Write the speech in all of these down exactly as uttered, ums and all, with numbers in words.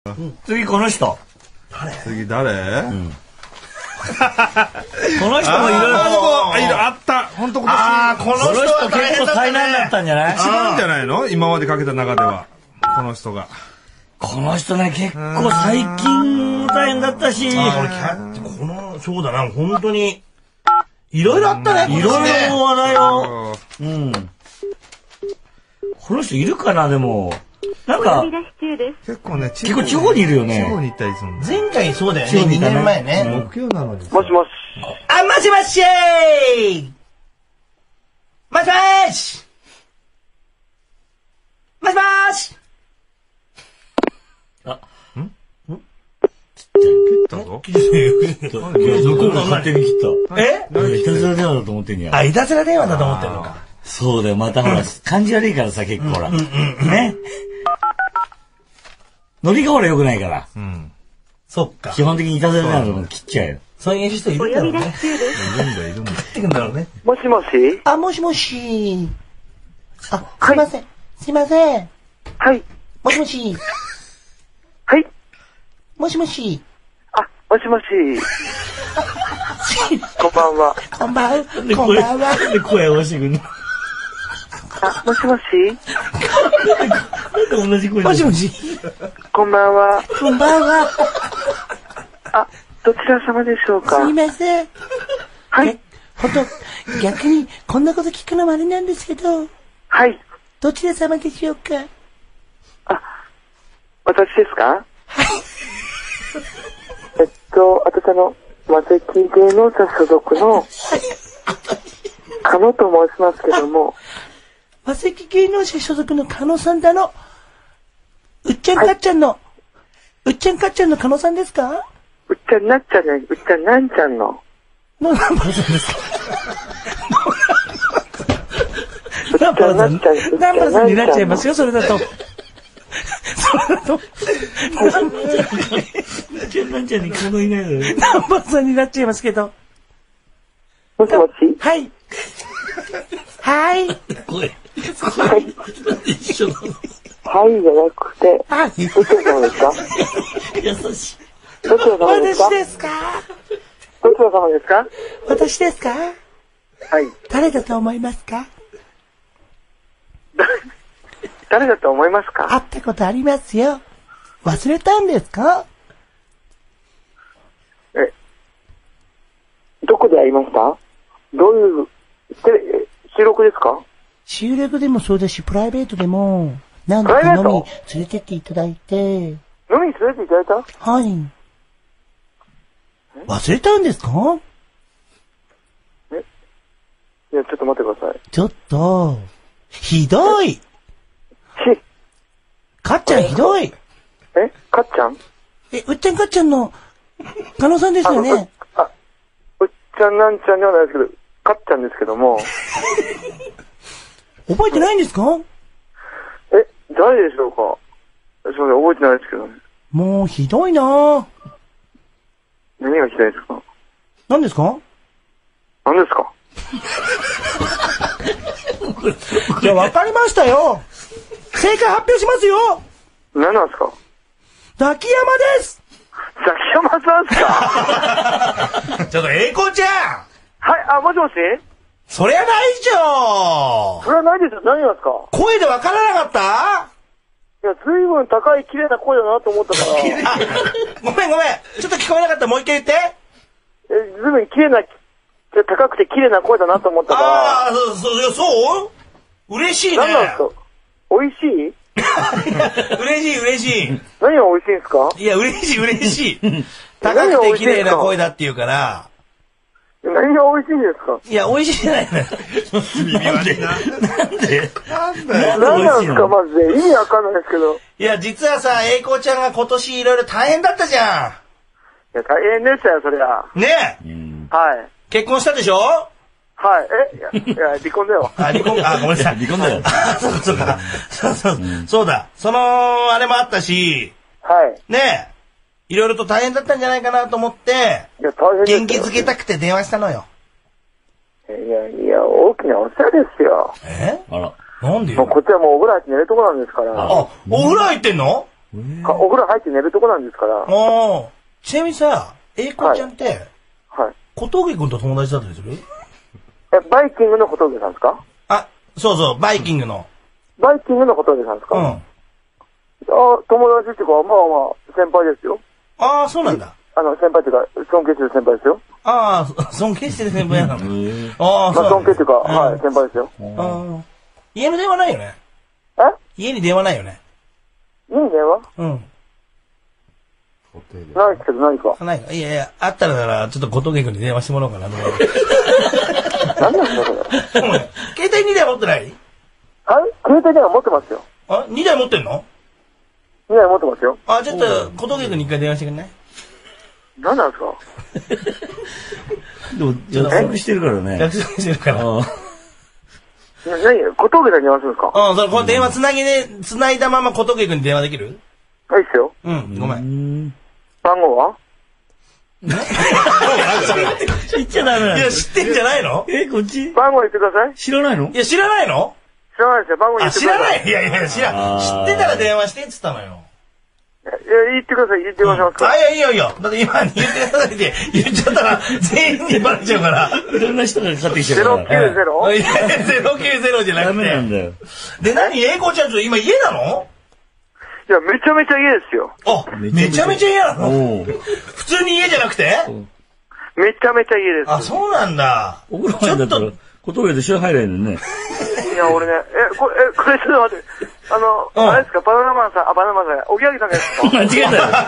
次この人。 次誰？うん、 この人もいろいろあった。本当今年。ああ、この人は結構大難だったんじゃない？ 一番じゃないの？今までかけた中ではこの人が。 この人ね、結構最近大変だったし。 あ、この、そうだな、本当に、いろいろあったね、 いろいろ話題を。うん。この人いるかな、でも。なんか、 結構ね、 結構地方にいるよね。 地方に行ったりするんだ。 前回そうだよね、にねんまえね。 木曜なのに。 もしもし。 あ、もしもしーもしもーしもしもーしあ、んん切ったぞ。 切った。向こうが勝手に切った。 えいたずら電話だと思ってんや。 あ、いたずら電話だと思ってるのか。 そうだよ、またほら、感じ悪いからさ、結構ほら。ね。ノリがほら良くないから。 うん。 そっか。 基本的にいたずら電話だと切っちゃうよ。 そういう人いるんだろうね。 いるんだ、いるんだ。 切ってくんだろうね。 もしもし。 あ、もしもし。あ、すいません。すいません。 はい。 もしもし。 はい。 もしもし。 あ、もしもし。こんばんは。 こんばんは。こんばんは。 なんで声合わせてくんの？ あ、もしもし。 なんで同じ声もしもし。 こんばんは。 こんばんは。 あ、どちら様でしょうか。 すいません。 はい。 ほんと、逆に、こんなこと聞くのもあれなんですけど。 はい。 どちら様でしょうか。 あ、私ですか？ はい。 えっと、私あの、マセキ芸能者所属の、加野と申しますけども。 マセキ芸能者所属の加野さんだの。うっちゃんかっちゃんの、はい、うっちゃんかっちゃんの加野さんですか？ うっちゃんなっちゃんじゃない、うっちゃんなんちゃんの。 の南原さんですか？ 南原さん、 南原さんになっちゃいますよ、それだと。それだと。 なんちゃんにこのいないのよ。 南原さんになっちゃいますけど。 もしもし？ はい。はい。 声。 はい。 一緒なの。 はいじゃなくて、 はい。 どちら様ですか？ 優しい。 どちら様ですか？ 私ですか？ どちら様ですか？ 私ですか？ はい。 誰だと思いますか？ 誰だと思いますか？ 会ったことありますよ。忘れたんですか？ え、どこで会いました？どういう、テレ、収録ですか？ 収録でもそうだし、プライベートでも、何度か飲み連れてっていただいて。 飲みに連れていただいた？ はい。忘れたんですか？ えいや、ちょっと待ってください。 ちょっと、ひどい。 ひ、 かっちゃんひどい。 えかっちゃん？ え、うっちゃんかっちゃんの、加納さんですよね。 あ、あうっちゃんなんちゃんではないですけど、かっちゃんですけども。 覚えてないんですか？ え、誰でしょうか？すみません、覚えてないですけどね。 もうひどいなぁ。 何がひどいですか？ 何ですか？ 何ですか？ じゃあ分かりましたよ。正解発表しますよ。 何なんですか？ ザキヤマです。 ザキヤマさんですか？ ちょっと栄光ちゃん。 はい、あ、もしもし？ そりゃないじゃん。 それはないですよ。何なんですか？ 声で分からなかった？ いや、随分高い綺麗な声だなと思ったから。 あ、ごめんごめん。ちょっと聞こえなかった。もう一回言って。 え、随分綺麗な、高くて綺麗な声だなと思ったから。 ああ、そう、そう、そう嬉しいね。 何なんですか？美味しい？ 嬉しい嬉しい。 何が美味しいんですか？ いや、嬉しい嬉しい。高くて綺麗な声だって言うから。 何が美味しいんですか？ いや、美味しいじゃないのよ。 耳悪いな。なんでなんで何なんですか、マジで。意味わかんないですけど。 いや、実はさ、栄光ちゃんが今年いろいろ大変だったじゃいや、大変でしたよ、そりゃ。 ん。ねえ。 はい。 結婚したでしょ？ はい。え、いや、いや離婚だよ。 あ、離婚、あ、ごめんなさい。 離婚だよ。 あ、そうか、そうか。そうそう、そうだ。その、あれもあったし、 はい。 ねえ。いろいろと大変だったんじゃないかなと思って、 いや、大変ですよ。 元気づけたくて電話したのよ。 いや、いや、大きなお世話ですよ。 え？ あら。 なんでよ。 もうこっちはもうお風呂入って寝るとこなんですから。 あ、お風呂入ってんの？ おかお風呂入って寝るとこなんですから。はおー。ちなみにさ、英子ちゃんって、 い。 小峠くんと友達だったりする？ え、バイキングの小峠さんですか？ あ、そうそう、バイキングの。 バイキングの小峠さんですか？ うん。 あ、友達っていうか、まあまあ、先輩ですよ。 ああ、そうなんだ。 あの、先輩っていうか、尊敬してる先輩ですよ。 ああ、尊敬してる先輩なの。ああ、 まあ、 そうなんだ。 尊敬っていうか、 うんはい、先輩ですよ。 あー家の電話ないよね。 え家に電話ないよね。 いい電話うん。 ないですけど、何か。 あないのいやいや、あったらなら、ちょっと小峠くんに電話してもらおうかなと思って。 何なんですか、それ。 お前携帯にだい持ってないはい携帯電話持ってますよ。 あ、にだい持ってんのにだい持ってますよ。 あ、ちょっと、小峠くんに一回電話してくんない何なんですかでも、約束してるからね。 約束してるから。 ああ。 な何小峠さんに電話するんですか？ うん、それ、この電話つなぎで、つないだまま小峠くんに電話できるはいっすよ。 うん、ごめ。 うんん。 番号は言っちゃダメなんいや、 だ。 知ってんじゃないのえ、こっち番号言ってください。 知らないのいや、知らないの知らないですよ。番号言あ、 ってください。 知らないいやいや、知らん。 あー知ってたら電話してって言ったのよ。 いや、言ってください。言ってくださいますかあ、いや、いいよいいよ。だって今言ってくださいって言っちゃったら全員にバレちゃうから。 いろんな人がかかってきちゃゼロうから。 きゅうゼロいや、ゼロきゅうゼロじゃなダくて。 メなんだよ。 で、何英子ちゃんと今家なのいや、めちゃめちゃ家ですよ。 あ、めちゃめちゃ家なのおお。 普通に家じゃなくてめちゃめちゃ家です。 あ、そうなんだ。 お風呂入んだったら、小峠と一緒に入れんのね。 いや、俺ね、え、これ、え、これちょっと待って。あの、 うんあれですか、バナナマンさん、あ、バナナマンさん、おぎやはぎさんがですか間違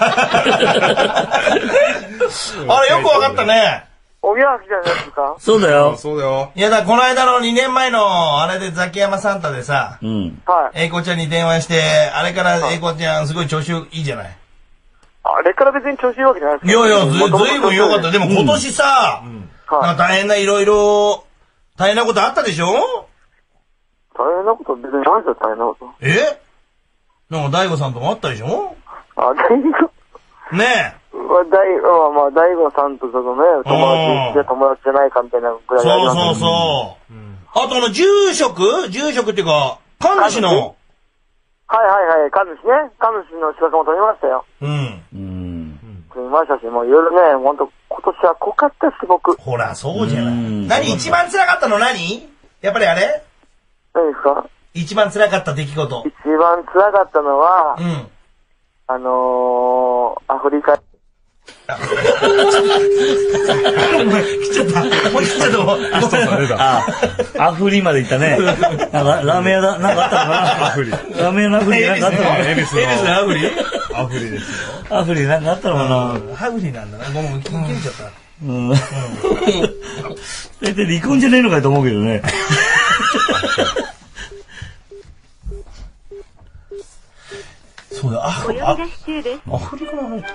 えたよ。 あれ、よくわかったね。 おぎやはぎさんですか？ あそうだよ。 そうだよ。 いやだ、この間のにねんまえの、あれでザキヤマサンタでさ、 うん。 はい。 英子ちゃんに電話して、あれから英子ちゃんすごい調子いいじゃない。 あれから別に調子いいわけじゃないですいやいや、ず、ずもともといぶん良かった。でも今年さ、なんか大変ないろいろ、大変なことあったでしょ大変なこと別にないですよ、大変なこと。 えなんか大悟さんともあったでしょあ、大悟、 ねえ。 まあ、大、まあまあ、大悟さんとちょっとね、友達で友達じゃないかみたいなぐらいありそうますそうそう。あとあの、住職住職っていうか、神主の、 はいはいはい、神主ね。神主の資格も取りましたよ。 うん。 うん。 取りましたし、もういろいろね、ほんと、今年は濃かったし、僕。 ほら、そうじゃない。 うん何一番辛かったの何やっぱりあれ何ですか？ 一番辛かった出来事。 一番辛かったのは、 うん。 あのー、アフリカ、 来ちゃった。もう来ちゃった。ごめんなさい。 あ、アフリまで行ったね。なんか、ラーメン屋だ、なんかあったのかなアフリ。ラーメン屋のアフリなんかあったのかな恵比寿の恵比寿のアフリアフリですよ。 アフリなんかあったのかなハグリなんだな。ごめん、切れちゃった。 うん。大体離婚じゃねえのかと思うけどね。 そうだ、あ、 お呼びあ、 出し中です。 アフリカの話。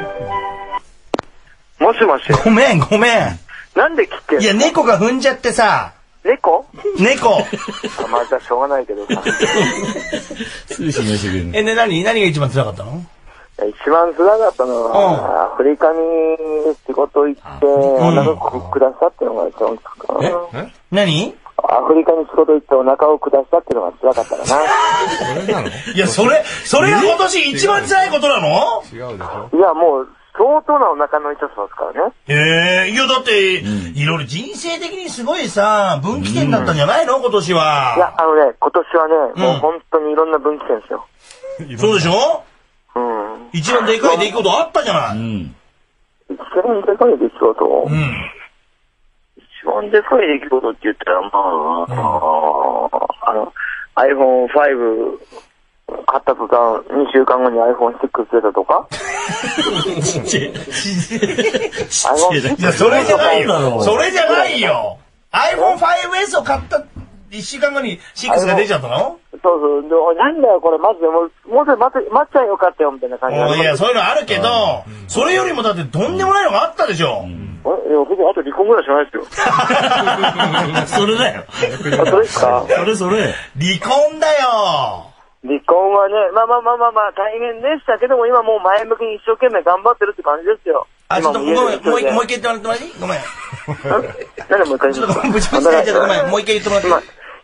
もしもし。 ごめん、ごめん。 なんで切ってんの？ いや、猫が踏んじゃってさ、 猫？ 猫。 あまあ、じゃあしょうがないけどさ。 すぐ信用してくれるの。 え、ね、何何が一番辛かったの一番辛かったのうんは、アフリカに仕事行って、お腹を下したっていうのが一番辛かったな。 何アフリカに仕事行ってお腹を下したっていうのが辛かったかな。 それなのいや、それ、それが今年一番辛いことなの違うでしょいや、もう、相当なお腹の痛さですからね。 ええいや、だって、いろいろ人生的にすごいさ、分岐点だったんじゃないの今年いや、 は。 あのね、今年はね、もううん本当にいろんな分岐点ですよ。 そうでしょうん。 一番でかい出来事あったじゃない。 うん。 一番でかい出来事、 うん。 一番でかい出来事って言ったら、まあ、あの、アイフォンファイブ 買った途端、にしゅうかんごに アイフォンシックス 出たとかちっちゃい。 いや、それじゃないよ。それじゃないよ。アイフォンファイブエス を買ったいっしゅうかんごにシックスが出ちゃったのそうそう。で、おいなんだよ、これ、マジで、もう、もうちょい待って、待っちゃえよかったよ、みたいな感じで。 いや、そういうのあるけど、それよりもだってとんでもないのがあったでしょ。 え、いや、僕、あと離婚ぐらいしかないですよ。 それだよ。 あ、それですか？ それそれ。 離婚だよ。 離婚はね、まあまあまあまあまあ、大変でしたけども、今もう前向きに一生懸命頑張ってるって感じですよ。 あ、ちょっとごめん、もう一もう一回。 回言ってもらってもらっていいごめん。 なんでもう一回ちょっとごめん、ぶちぶちでちょっとごめん、もう一回言ってもらっていいまあ、い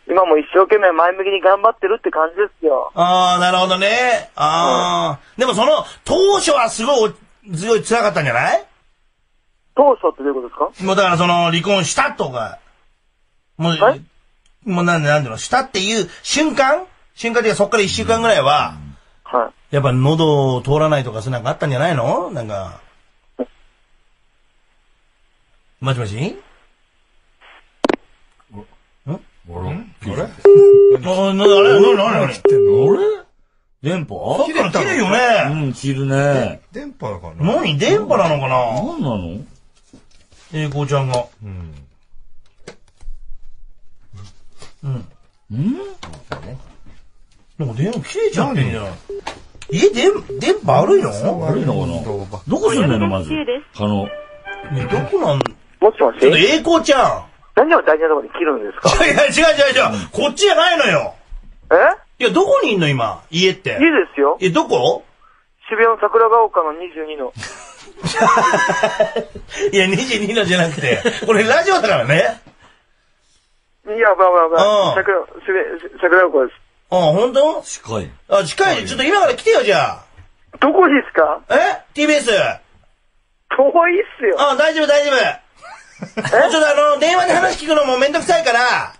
今も一生懸命前向きに頑張ってるって感じですよ。 ああ、なるほどね。ああ、うん、でもその、当初はすごい、すごい辛かったんじゃない？ 当初ってどういうことですか？ もうだからその、離婚したとか、もう、はい、もうなんでなんでの、したっていう瞬間瞬間的にそっから一週間ぐらいは、 はい。 やっぱ喉を通らないとかそうなんかあったんじゃないの？なんか。もしもし？ん？ あれ？あれ？ あれ？な、な、な、な、 切ってんの？あれ？電波？ さっきから切るよね。 うん、切るね。 電波だからな。 何？電波なのかな？ 何なの？ えいこちゃんが。 うん。 うん。 うんなんか電話切れちゃってんじゃん。え、電、電波悪いの？ 悪いのかな？どこ住んでんのまず。可能。 ね、どこなん？ もしもし？ ちょっとえいこちゃん。 何を大事なところに切るんですか？ いや、違う違う違う。こっちじゃないのよ。 え？ いや、どこにいんの今、家って。 家ですよ。 え、どこ？ 渋谷の桜ヶ丘のにじゅうにの。 いや、にじゅうにのじゃなくて、これラジオだからね。 いや、まあまあまあ、桜、桜ヶ丘です。 あ、ほんと？ 近い。 あ、近い。ちょっと今から来てよ、じゃあ。 どこですか？ え ?ティービーエス。 遠いっすよ。 あ、大丈夫、大丈夫。ちょっとあの、電話で話聞くのもめんどくさいから、 はい。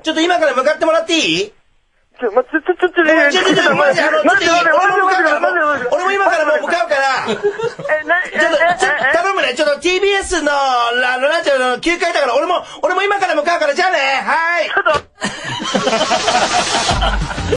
ちょっと今から向かってもらっていい？ ちょ、ま、ちょ、ちょ、ちょ、ちょ、ちょ、 ちょ、ちょ、ちょ、マジ、あの、ちょっといい？俺も今からもう向かうから、 え、な、 ちょっと、ちょっと頼むね。ちょっと ティービーエス の、あの、ラジオのきゅうかいだから、俺も、俺も今から向かうから、じゃあね。はーい。